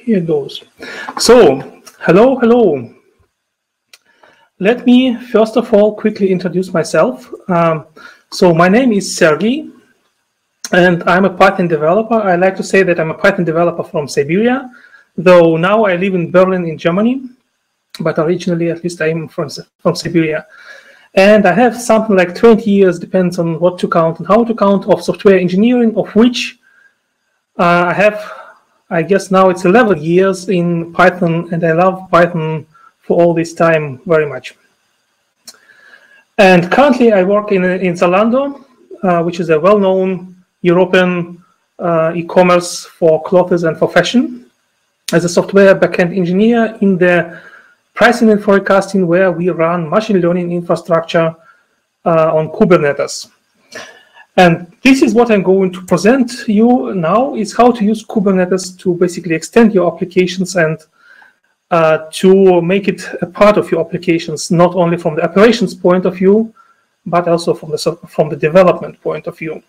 Here goes. So, hello. Let me first of all quickly introduce myself. So my name is Sergey, and I'm a Python developer. I like to say that I'm a Python developer from Siberia, though now I live in Berlin in Germany, but originally at least I'm from Siberia. And I have something like 20 years, depends on what to count and how to count, of software engineering, of which I have, I guess now it's 11 years in Python, and I love Python for all this time very much. And currently I work in Zalando, which is a well-known European e-commerce for clothes and for fashion, as a software backend engineer in the pricing and forecasting, where we run machine learning infrastructure on Kubernetes. And this is what I'm going to present you now, is how to use Kubernetes to basically extend your applications and to make it a part of your applications, not only from the operations point of view, but also from the development point of view.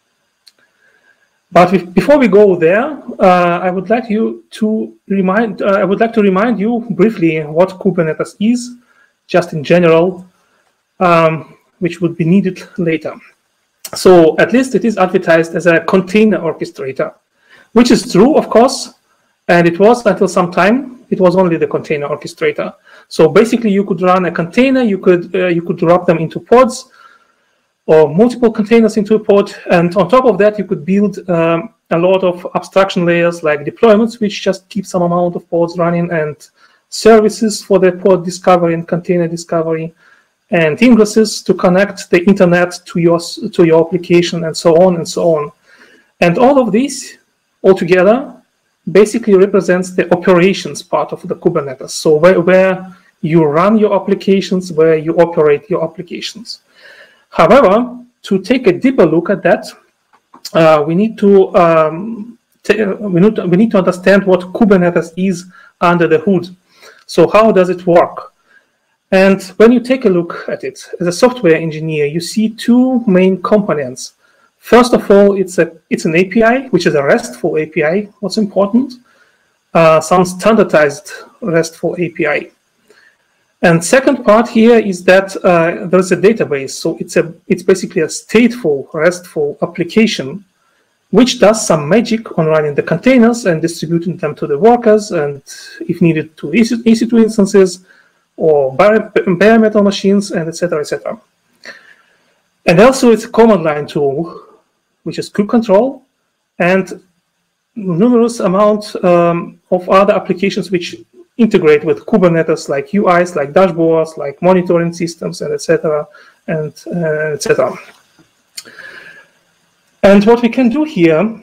But before we go there, I would like to remind you briefly what Kubernetes is, just in general, which would be needed later. So at least it is advertised as a container orchestrator, which is true, of course, and it was until some time. It was only the container orchestrator. So basically, you could run a container, you could wrap them into pods, or multiple containers into a pod, and on top of that, you could build a lot of abstraction layers like deployments, which just keep some amount of pods running, and services for the pod discovery and container discovery, and ingresses to connect the internet to your application, and so on and so on. And all of this altogether basically represents the operations part of the Kubernetes. So where you run your applications, where you operate your applications. However, to take a deeper look at that, we need to understand what Kubernetes is under the hood. So how does it work? And when you take a look at it as a software engineer, you see two main components. First of all, it's an API, which is a RESTful API. What's important? Some standardized RESTful API. And second part here is that there's a database. So it's basically a stateful RESTful application, which does some magic on running the containers and distributing them to the workers, and if needed, to EC2 instances or bare metal machines, and etc., etc. And also it's a command line tool, which is kubectl, and numerous amount of other applications which integrate with Kubernetes, like UIs, like dashboards, like monitoring systems, and etc., and etc. And what we can do here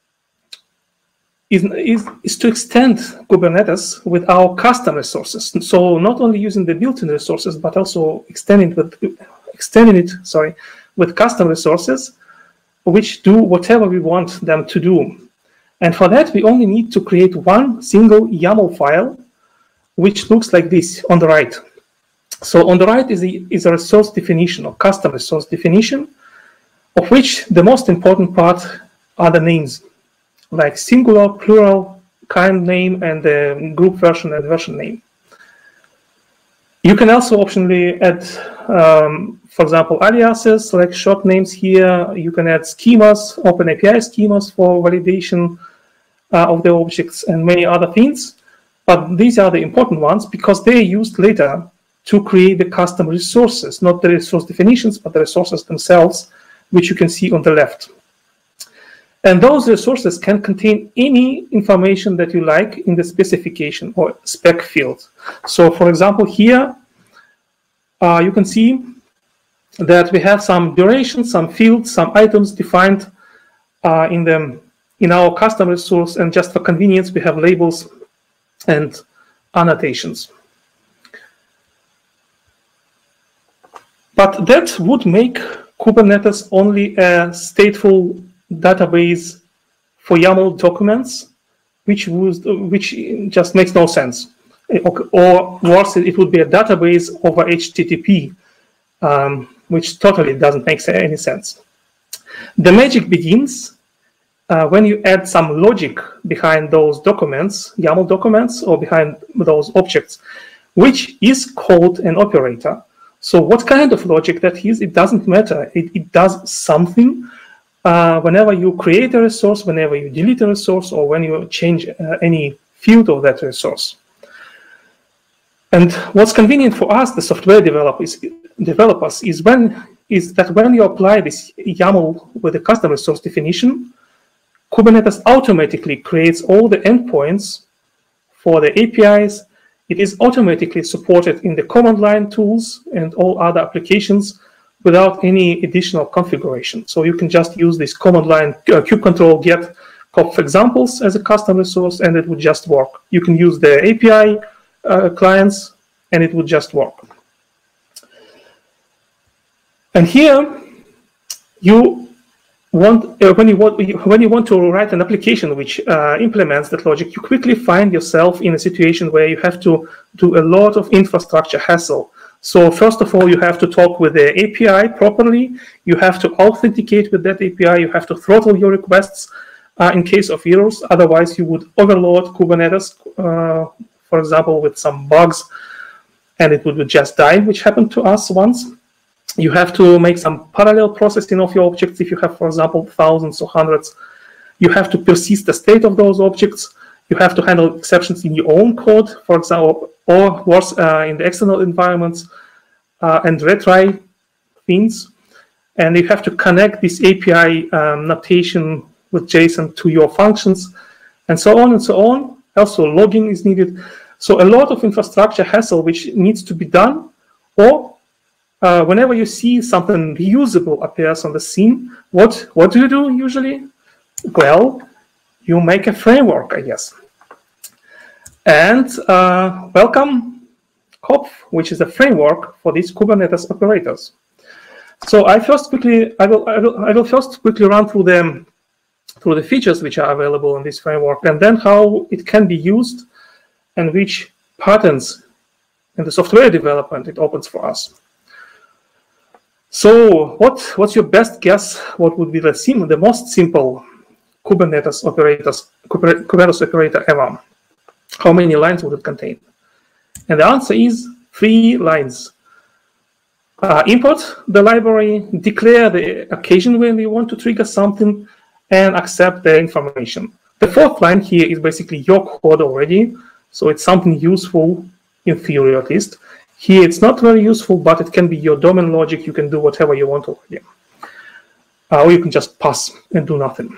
is to extend Kubernetes with our custom resources. So not only using the built-in resources, but also extending it with custom resources, which do whatever we want them to do. And for that, we only need to create one single YAML file, which looks like this on the right. So on the right is a resource definition, or custom resource definition, of which the most important part are the names, like singular, plural, kind name, and the group version and version name. You can also optionally add, for example, aliases, like short names here. You can add schemas, OpenAPI schemas for validation of the objects, and many other things. But these are the important ones because they are used later to create the custom resources, not the resource definitions, but the resources themselves, which you can see on the left. And those resources can contain any information that you like in the specification or spec field. So for example, here, you can see that we have some duration, some fields, some items defined in our custom resource, and just for convenience, we have labels and annotations. But that would make Kubernetes only a stateful database for YAML documents, which just makes no sense. Or worse, it would be a database over HTTP, which totally doesn't make any sense. The magic begins when you add some logic behind those documents, YAML documents, or behind those objects, which is called an operator. So what kind of logic that is, it doesn't matter. It does something whenever you create a resource, whenever you delete a resource, or when you change any field of that resource. And what's convenient for us, the software developers, is that when you apply this YAML with the custom resource definition, Kubernetes automatically creates all the endpoints for the APIs. It is automatically supported in the command line tools and all other applications without any additional configuration. So you can just use this command line kubectl get conf examples as a custom resource, and it would just work. You can use the API clients, and it would just work. And here, you want when you want to write an application which implements that logic, you quickly find yourself in a situation where you have to do a lot of infrastructure hassle. So first of all, you have to talk with the API properly. You have to authenticate with that API. You have to throttle your requests in case of errors. Otherwise, you would overload Kubernetes, for example, with some bugs, and it would just die, which happened to us once. You have to make some parallel processing of your objects. If you have, for example, thousands or hundreds, you have to persist the state of those objects. You have to handle exceptions in your own code, for example, or worse, in the external environments, and retry things. And you have to connect this API notation with JSON to your functions, and so on and so on. Also, logging is needed. So a lot of infrastructure hassle which needs to be done, or whenever you see something reusable appears on the scene, what do you do usually? Well, you make a framework, I guess. And welcome KOPF, which is a framework for these Kubernetes operators. So I will first quickly run through the features which are available in this framework, and then how it can be used and which patterns in the software development it opens for us. So what's your best guess? What would be the most simple Kubernetes operator ever? How many lines would it contain? And the answer is 3 lines. Import the library, declare the occasion when you want to trigger something, and accept the information. The 4th line here is basically your code already, so it's something useful, in theory at least. Here it's not very useful, but it can be your domain logic. You can do whatever you want already. Or you can just pass and do nothing.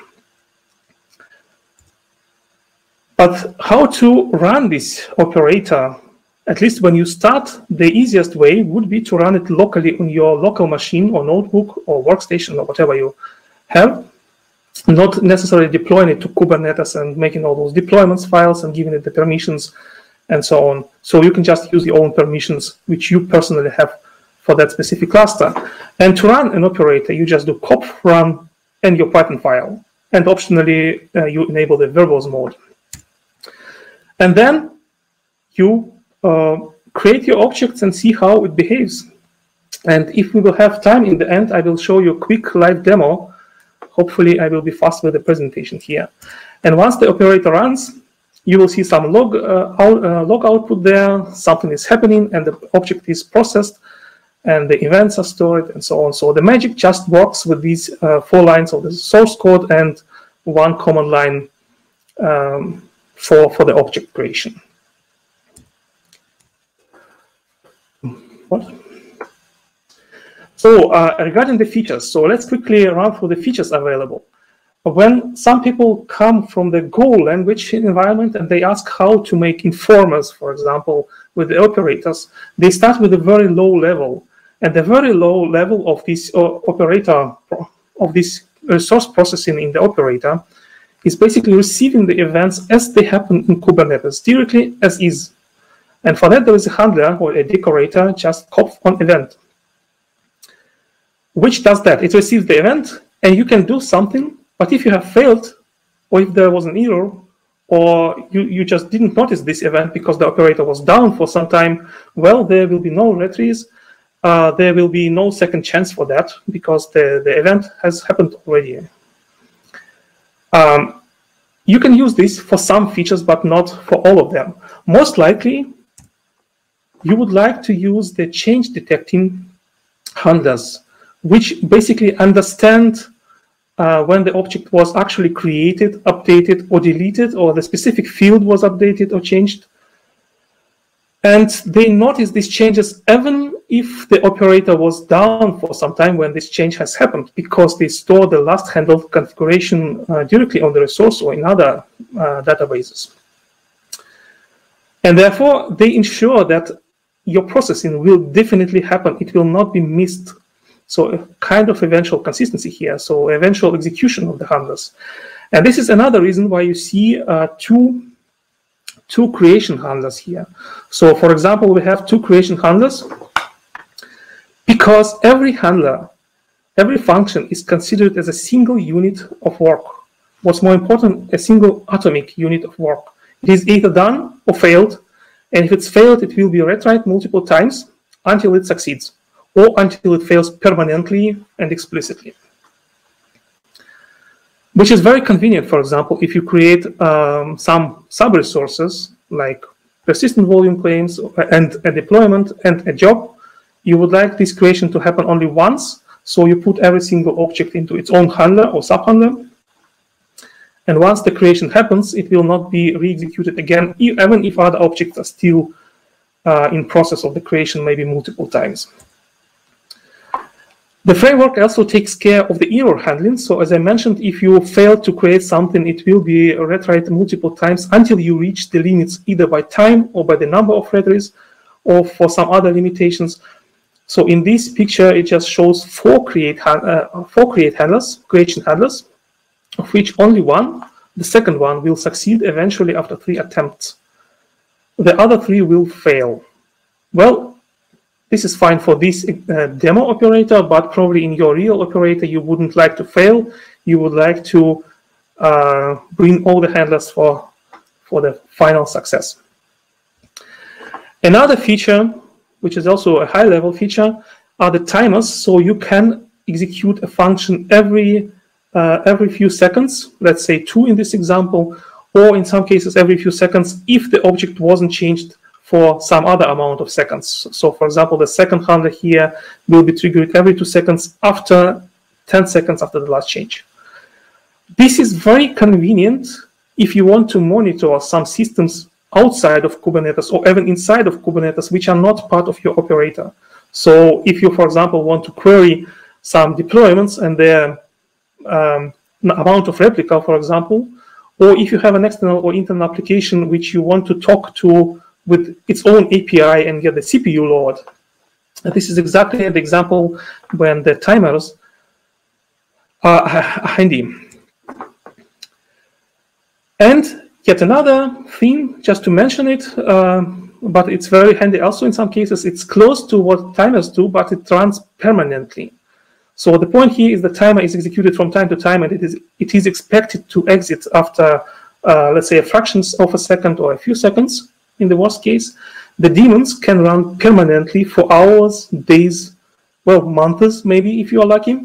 But how to run this operator, at least when you start, the easiest way would be to run it locally on your local machine or notebook or workstation or whatever you have, not necessarily deploying it to Kubernetes and making all those deployments files and giving it the permissions and so on. So you can just use your own permissions, which you personally have for that specific cluster. And to run an operator, you just do kopf run and your Python file. And optionally, you enable the verbose mode. And then you create your objects and see how it behaves. And if we will have time in the end, I will show you a quick live demo. Hopefully, I will be fast with the presentation here. And once the operator runs, you will see some log output there. Something is happening, and the object is processed, and the events are stored, and so on. So the magic just works with these 4 lines of the source code and 1 command line for the object creation. What? So regarding the features, so let's quickly run through the features available. When some people come from the Go language environment and they ask how to make informers, for example, with the operators, they start with a very low level. And the very low level of this operator, of this resource processing in the operator, is basically receiving the events as they happen in Kubernetes, directly as is. And for that, there is a handler or a decorator, just kopf on event, which does that. It receives the event, and you can do something. But if you have failed, or if there was an error, or you just didn't notice this event because the operator was down for some time, well, there will be no retries. There will be no second chance for that because the event has happened already. You can use this for some features, but not for all of them. Most likely, you would like to use the change detecting handlers, which basically understand when the object was actually created, updated, or deleted, or the specific field was updated or changed. And they notice these changes even if the operator was down for some time when this change has happened, because they store the last handled configuration directly on the resource or in other databases. And therefore, they ensure that your processing will definitely happen. It will not be missed. So a kind of eventual consistency here, so eventual execution of the handlers. And this is another reason why you see two creation handlers here. So for example, we have two creation handlers because every handler, every function is considered as a single unit of work. What's more important, a single atomic unit of work. It is either done or failed, and if it's failed, it will be retried multiple times until it succeeds, or until it fails permanently and explicitly. Which is very convenient, for example, if you create some sub-resources like persistent volume claims and a deployment and a job. You would like this creation to happen only once, so you put every single object into its own handler or sub-handler. And once the creation happens, it will not be re-executed again, even if other objects are still in process of the creation, maybe multiple times. The framework also takes care of the error handling. So as I mentioned, if you fail to create something, it will be retried multiple times until you reach the limits, either by time or by the number of retries, or for some other limitations. So in this picture, it just shows four creation handlers, of which only one, the second one, will succeed eventually after 3 attempts. The other 3 will fail. Well, this is fine for this demo operator, but probably in your real operator, you wouldn't like to fail. You would like to bring all the handlers for the final success. Another feature, which is also a high-level feature, are the timers. So you can execute a function every few seconds, let's say 2 in this example, or in some cases every few seconds if the object wasn't changed for some other amount of seconds. So for example, the second handler here will be triggered every 2 seconds after 10 seconds after the last change. This is very convenient if you want to monitor some systems outside of Kubernetes or even inside of Kubernetes, which are not part of your operator. So if you, for example, want to query some deployments and their amount of replica, for example, or if you have an external or internal application which you want to talk to with its own API and get the CPU load. And this is exactly the example when the timers are handy. And yet another thing, just to mention it, but it's very handy also in some cases, it's close to what timers do, but it runs permanently. So the point here is the timer is executed from time to time, and it is expected to exit after, let's say, a fractions of a second or a few seconds. In the worst case, the daemons can run permanently for hours, days, well, months, maybe, if you are lucky,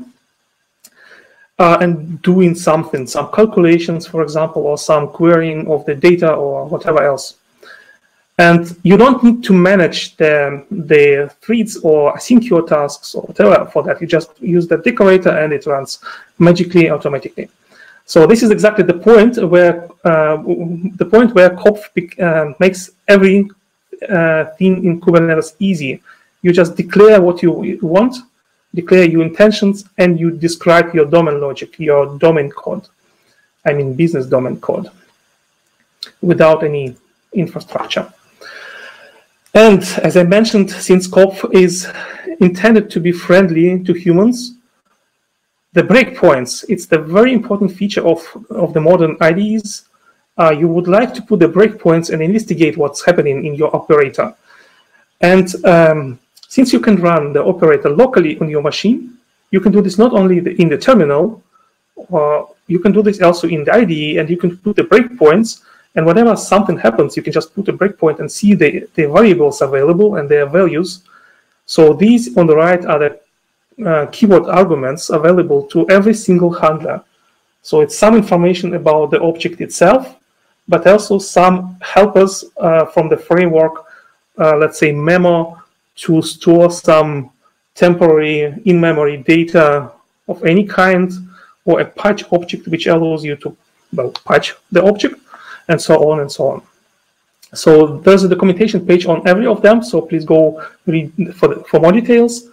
and doing something, some calculations, for example, or some querying of the data or whatever else. And you don't need to manage the threads or async your tasks or whatever for that. You just use the decorator and it runs magically, automatically. So this is exactly the point where Kopf makes every thing in Kubernetes easy. You just declare what you want, declare your intentions, and you describe your domain logic, your domain code. I mean business domain code, without any infrastructure. And as I mentioned, since Kopf is intended to be friendly to humans, the breakpoints, it's the very important feature of the modern IDEs. You would like to put the breakpoints and investigate what's happening in your operator. And since you can run the operator locally on your machine, you can do this not only in the terminal, you can do this also in the IDE, and you can put the breakpoints, and whenever something happens, you can just put a breakpoint and see the variables available and their values. So these on the right are the keyword arguments available to every single handler. So it's some information about the object itself, but also some helpers from the framework, let's say memo, to store some temporary in-memory data of any kind, or a patch object which allows you to patch the object, and so on and so on. So there's a documentation page on every of them, so please go read for more details.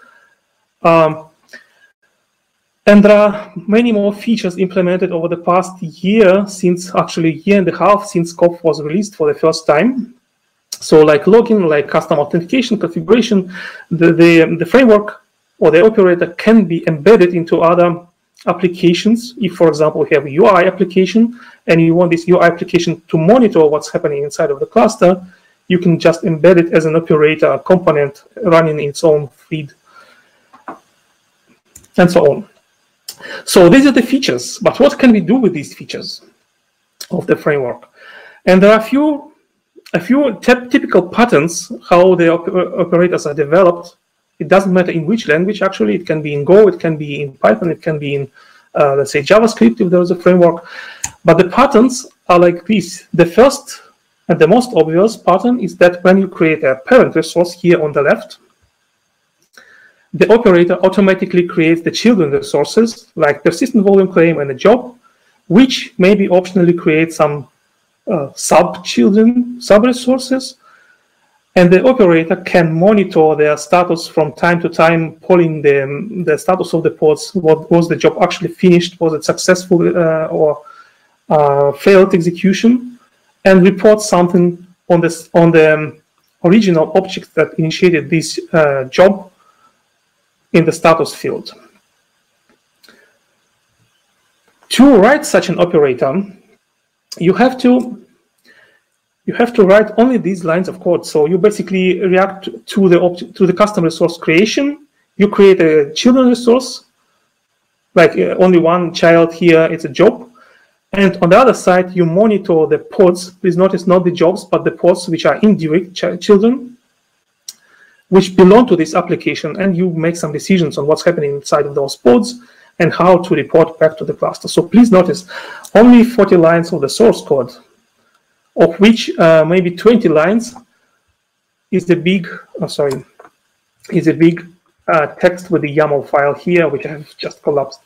And there are many more features implemented over the past year, since actually a year and a half since COP was released for the first time. So like login, like custom authentication, configuration, the framework or the operator can be embedded into other applications. If, for example, you have a UI application and you want this UI application to monitor what's happening inside of the cluster, you can just embed it as an operator, a component running its own feed, and so on. So these are the features, but what can we do with these features of the framework? And there are a few typical patterns how the operators are developed. It doesn't matter in which language, actually. It can be in Go, it can be in Python, it can be in, let's say, JavaScript if there is a framework. But the patterns are like this. The first and the most obvious pattern is that when you create a parent resource here on the left, the operator automatically creates the children resources, like persistent volume claim and a job, which maybe optionally creates some sub-resources. And the operator can monitor their status from time to time, polling the status of the pods. What was the job actually finished? Was it successful or failed execution? And report something on the original object that initiated this job in the status field. To write such an operator, you have to write only these lines of code. So you basically react to the custom resource creation. You create a children resource, like only one child here, it's a job. And on the other side, you monitor the pods. Please notice not the jobs, but the pods which are indirect children, which belong to this application. And you make some decisions on what's happening inside of those pods and how to report back to the cluster. So please notice only 40 lines of the source code, of which maybe 20 lines is the big, text with the YAML file here, which I have just collapsed.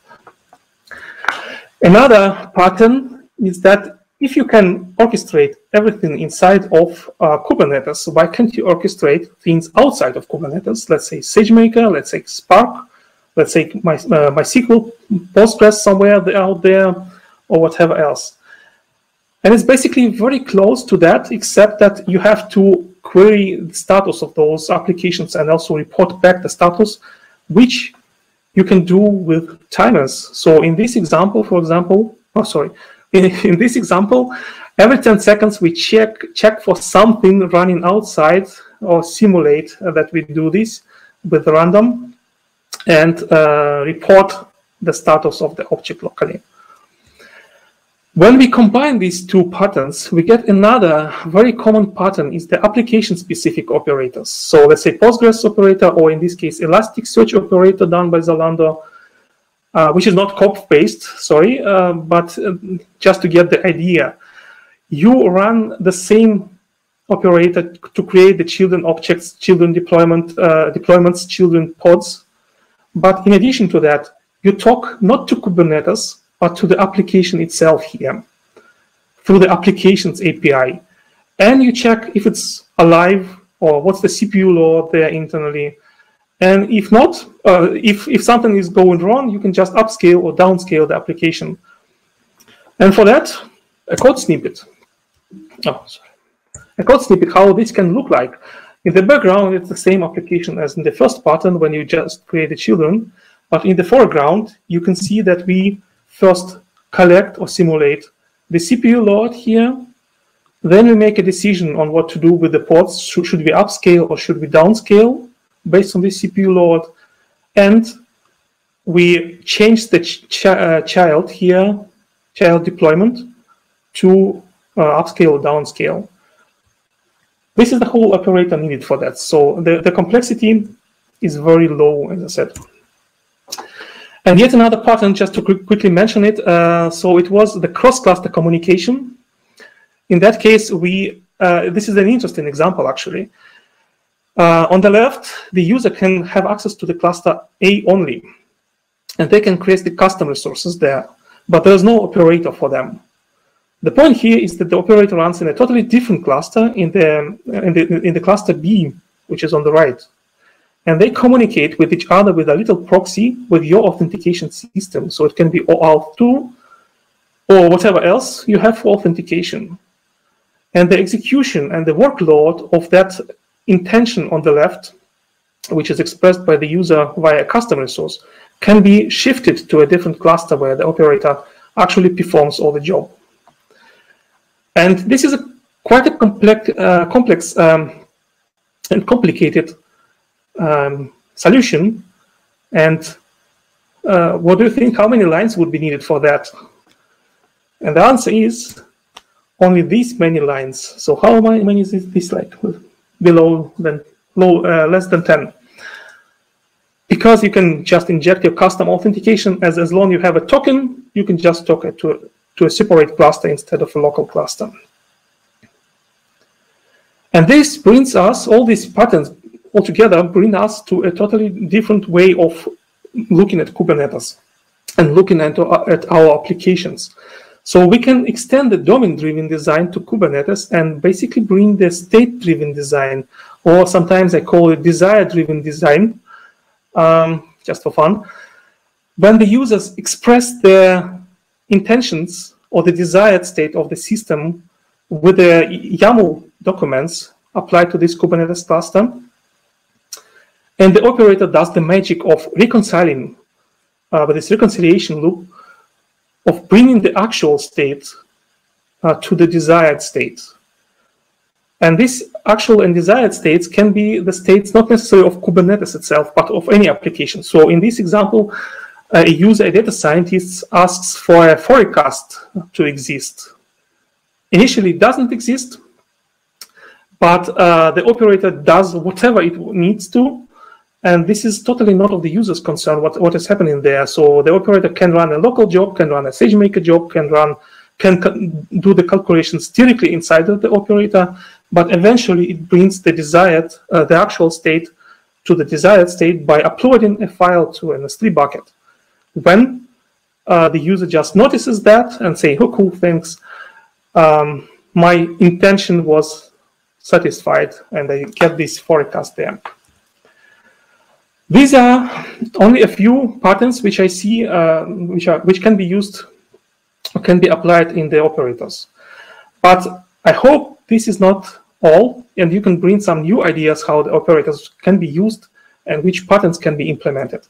Another pattern is that if you can orchestrate everything inside of Kubernetes, why can't you orchestrate things outside of Kubernetes? Let's say SageMaker, let's say Spark, let's say MySQL, Postgres somewhere out there, or whatever else. And it's basically very close to that, except that you have to query the status of those applications and also report back the status, which you can do with timers. So in this example, for example, in this example, every 10 seconds we check for something running outside or simulate that we do this with random and report the status of the object locally. When we combine these two patterns, we get another very common pattern is the application-specific operators. So let's say Postgres operator, or in this case, Elasticsearch operator done by Zalando, which is not COP-based, sorry, but just to get the idea. You run the same operator to create the children objects, children deployments, children pods. But in addition to that, you talk not to Kubernetes, but to the application itself here through the applications API. And you check if it's alive or what's the CPU load there internally. And if not, if something is going wrong, you can just upscale or downscale the application. And for that, a code snippet. A code snippet, how this can look like. In the background, it's the same application as in the first pattern when you just create the children. But in the foreground, you can see that we first collect or simulate the CPU load here. Then we make a decision on what to do with the pods. Should we upscale or should we downscale based on the CPU load? And we change the child here, child deployment, to upscale or downscale. This is the whole operator needed for that. So the complexity is very low, as I said. And yet another pattern, just to quickly mention it, so it was the cross-cluster communication. In that case, this is an interesting example, actually. On the left, the user can have access to the cluster A only, and they can create the custom resources there, but there's no operator for them. The point here is that the operator runs in a totally different cluster in the cluster B, which is on the right. And they communicate with each other with a little proxy with your authentication system. So it can be OAuth2 or whatever else you have for authentication. And the execution and the workload of that intention on the left, which is expressed by the user via a custom resource, can be shifted to a different cluster where the operator actually performs all the job. And this is quite a complex and complicated solution. And what do you think? How many lines would be needed for that? And the answer is only these many lines. So how many is this like? Less than 10. Because you can just inject your custom authentication as long as you have a token, you can just talk it to a separate cluster instead of a local cluster. And this brings us, all these patterns altogether bring us to a totally different way of looking at Kubernetes and looking at our applications. So we can extend the domain-driven design to Kubernetes and basically bring the state-driven design, or sometimes I call it desire-driven design, just for fun. When the users express their intentions or the desired state of the system with the YAML documents applied to this Kubernetes cluster, and the operator does the magic of reconciling with this reconciliation loop of bringing the actual state to the desired state. And these actual and desired states can be the states not necessarily of Kubernetes itself, but of any application. So in this example, a user, a data scientist, asks for a forecast to exist. Initially, it doesn't exist, but the operator does whatever it needs to. And this is totally not of the user's concern, what is happening there. So the operator can run a local job, can run a SageMaker job, can do the calculations directly inside of the operator, but eventually it brings the desired, the actual state to the desired state by uploading a file to an S3 bucket. When the user just notices that and say, oh, cool, thanks, my intention was satisfied and I get this forecast there. These are only a few patterns which I see, which can be used or can be applied in the operators. But I hope this is not all, and you can bring some new ideas how the operators can be used and which patterns can be implemented.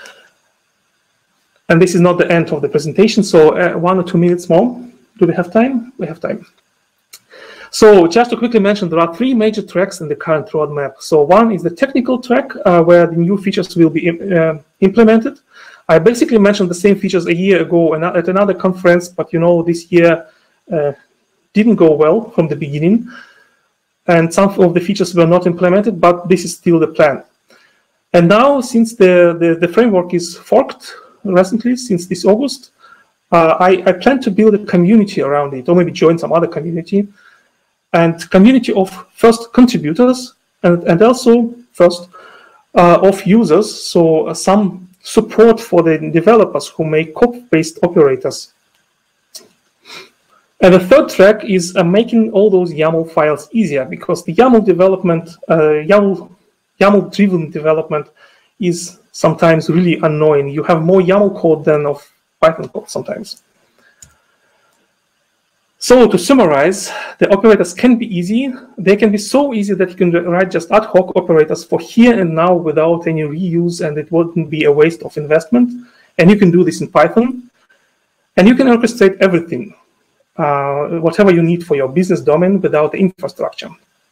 And this is not the end of the presentation, so 1 or 2 minutes more. Do we have time? We have time. So just to quickly mention, there are 3 major tracks in the current roadmap. So one is the technical track, where the new features will be implemented. I basically mentioned the same features a year ago at another conference, but you know, this year didn't go well from the beginning. And some of the features were not implemented, but this is still the plan. And now, since the framework is forked recently, since this August, I plan to build a community around it, or maybe join some other community. And community of first contributors and also first of users, so some support for the developers who make COP-based operators. And the third track is making all those YAML files easier, because the YAML development, YAML-driven development is sometimes really annoying. You have more YAML code than of Python code sometimes. So to summarize, the operators can be easy. They can be so easy that you can write just ad hoc operators for here and now without any reuse, and it wouldn't be a waste of investment. And you can do this in Python. And you can orchestrate everything, whatever you need for your business domain without the infrastructure.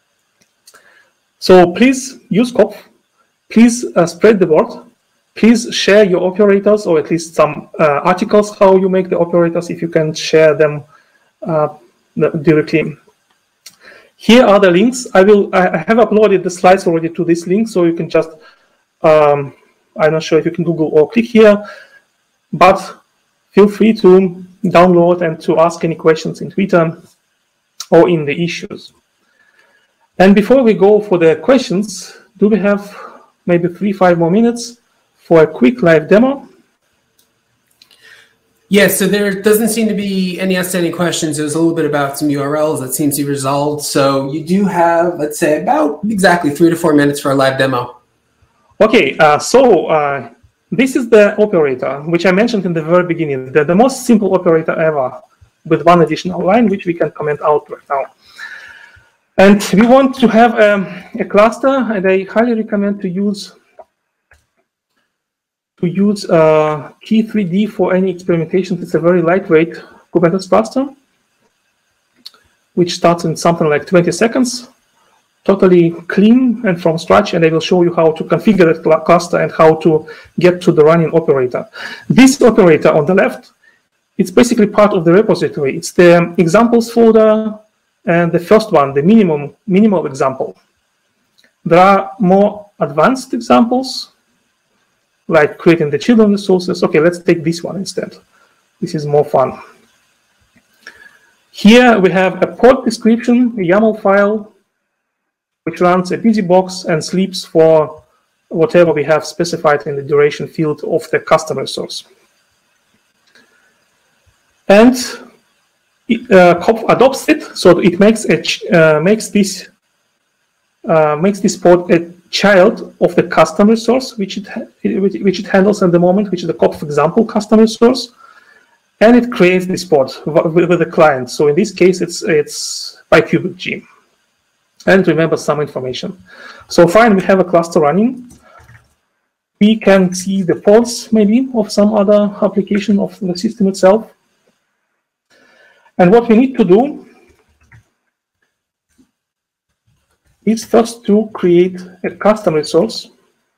So please use COP. Please spread the word. Please share your operators, or at least some articles how you make the operators, if you can share them directly. Here are the links. I have uploaded the slides already to this link, so you can just I'm not sure if you can Google or click here. but feel free to download and to ask any questions in Twitter or in the issues. And before we go for the questions, do we have maybe 3-5 more minutes for a quick live demo? Yes, so there doesn't seem to be any outstanding questions. It was a little bit about some URLs that seems to be resolved. So you do have, let's say, about exactly 3 to 4 minutes for a live demo. Okay, this is the operator, which I mentioned in the very beginning, the most simple operator ever, with one additional line, which we can comment out right now. And we want to have a cluster, and I highly recommend to use Key3D for any experimentation. It's a very lightweight Kubernetes cluster, which starts in something like 20 seconds, totally clean and from scratch, and I will show you how to configure that cluster and how to get to the running operator. This operator on the left, it's basically part of the repository. It's the examples folder, and the first one, the minimal example. There are more advanced examples, like creating the children resources. Okay, let's take this one instead. This is more fun. Here we have a pod description, a YAML file, which runs a BusyBox and sleeps for whatever we have specified in the duration field of the customer resource. And KOPF adopts it, so it makes this pod a child of the customer resource, which it handles at the moment, which is the KOPF example customer resource, and it creates this pod with the client. So in this case, it's by KubeG, and remember some information. So fine, we have a cluster running. We can see the pods maybe of some other application of the system itself. And what we need to do is first to create a custom resource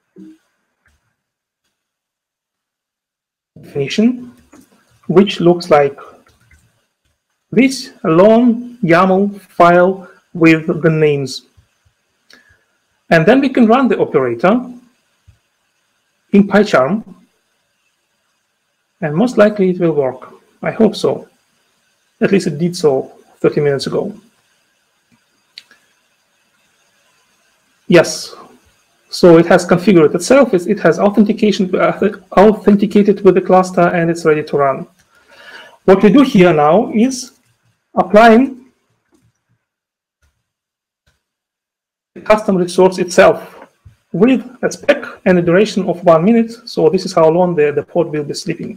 definition, which looks like this, a long YAML file with the names. And then we can run the operator in PyCharm, and most likely it will work. I hope so. At least it did so 30 minutes ago. Yes, so it has configured itself. It has authenticated with the cluster, and it's ready to run. What we do here now is applying the custom resource itself with a spec and a duration of 1 minute. So this is how long the pod will be sleeping.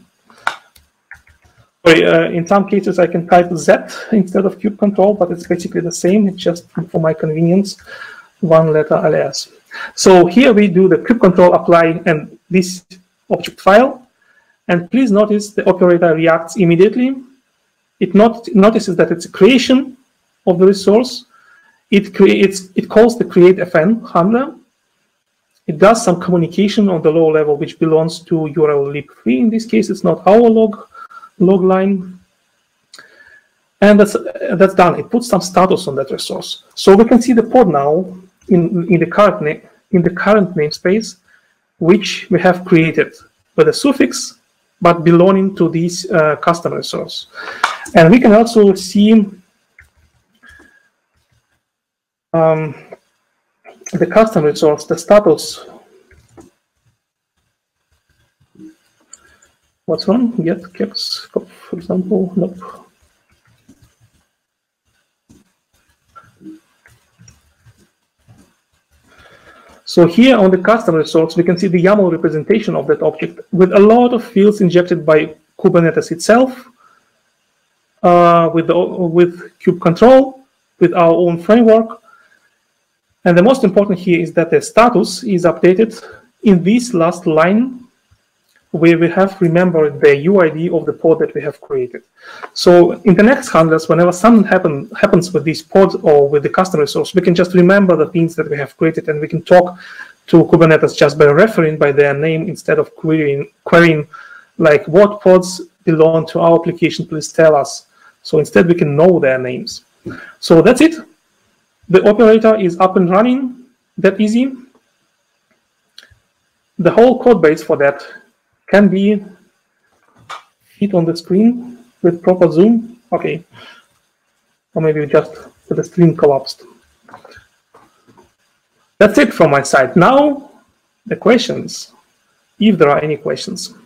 In some cases, I can type Z instead of kubectl, but it's basically the same. It's just for my convenience, one letter alias. So here we do the kubectl apply and this object file. And please notice the operator reacts immediately. It notices that it's a creation of the resource. It calls the createFN handler. It does some communication on the low level, which belongs to URL lib3. In this case, it's not our log line, and that's done. It puts some status on that resource, so we can see the pod now in the current namespace, which we have created with a suffix, but belonging to this custom resource. And we can also see the custom resource, the status. What's wrong? Get keps, for example. Nope. So here on the custom resource, we can see the YAML representation of that object with a lot of fields injected by Kubernetes itself, with kubectl, with our own framework. And the most important here is that the status is updated in this last line, where we have remembered the UID of the pod that we have created. So in the next handlers, whenever something happens with this pod or with the custom resource, we can just remember the things that we have created, and we can talk to Kubernetes just by referring by their name instead of querying like, what pods belong to our application, please tell us. So instead we can know their names. So that's it. The operator is up and running, that easy. The whole code base for that can be fit on the screen with proper zoom. Okay. Or maybe just the screen collapsed. That's it from my side. Now, the questions, if there are any questions.